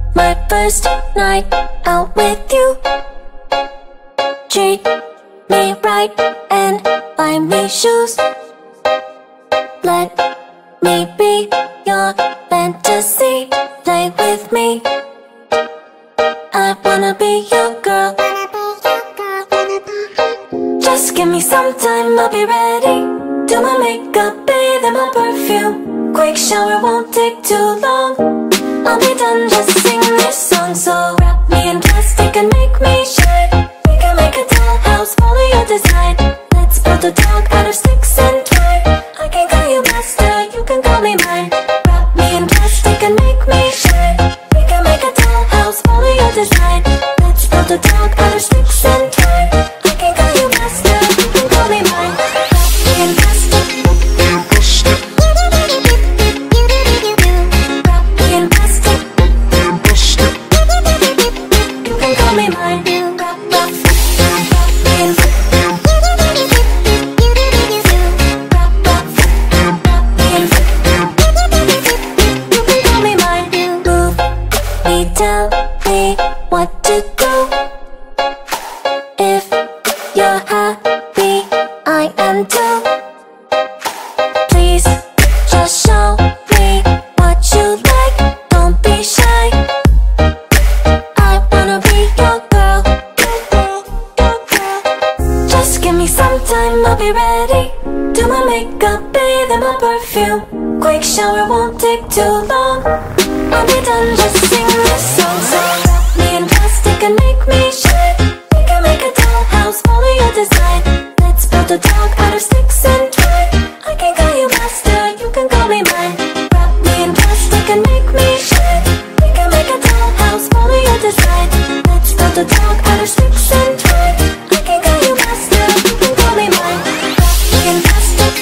my first night out with you. Treat me right and buy me shoes. Let me be your fantasy. Play with me. I wanna be your girl. Just give me some time, I'll be ready. Do my makeup, bathe in my perfume. Quick shower won't take too long. I'll be done, just sing this song. So wrap me in plastic and make me shine. We can make a dollhouse, follow your design. Let's build a dog out of sticks and twine. I can call you master, you can call me mine. Wrap me in plastic and make me shine. We can make a dollhouse, follow your design. Let's build a dog out of sticks and twine. I can call you master, you can call me mine. Wrap me in plastic. Wrap me in plastic. You can call me mine. Wrap me in tell me what to do. If you're happy, I am too. Please just show me what you like. Don't be shy. I wanna be your girl. Just give me some time, I'll be ready. Do my makeup, bathe in my perfume. Quick shower won't take too long. I'll be done, just sing this song. So wrap me in plastic and make me shine. We can make a dollhouse, follow your design. Let's build a dog out of sticks and twine. I can call you master, you can call me mine. Wrap me in plastic and make me shine. We can make a dollhouse, follow your design. Let's build a dog out of sticks and twine. I can call you master, you can call me mine. Wrap me in plastic.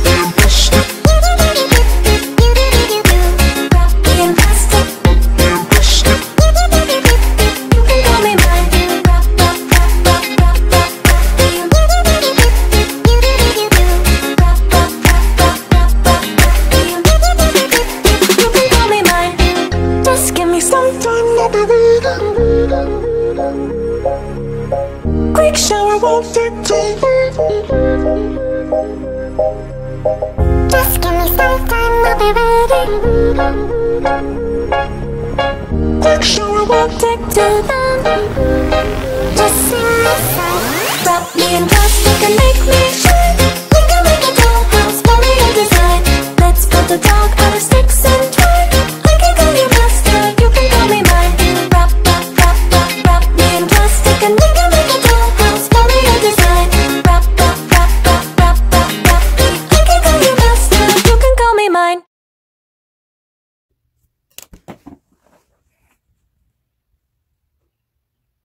Quick shower won't take too long. Just give me some time, I'll be ready. Quick shower won't take too long. Just sing this song. Wrap me in plastic and make me shine.